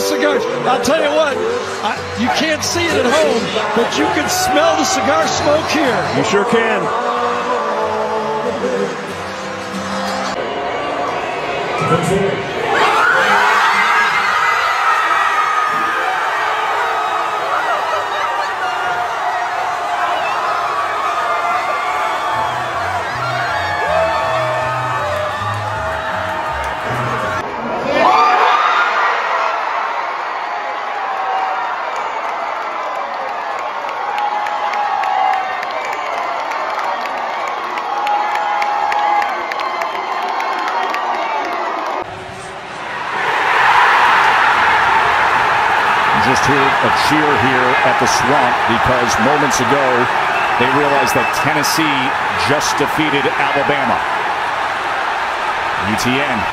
Cigars. I'll tell you what, you can't see it at home, but you can smell the cigar smoke here. You sure can. Just hear a cheer here at the Swamp because moments ago they realized that Tennessee just defeated Alabama. ETN.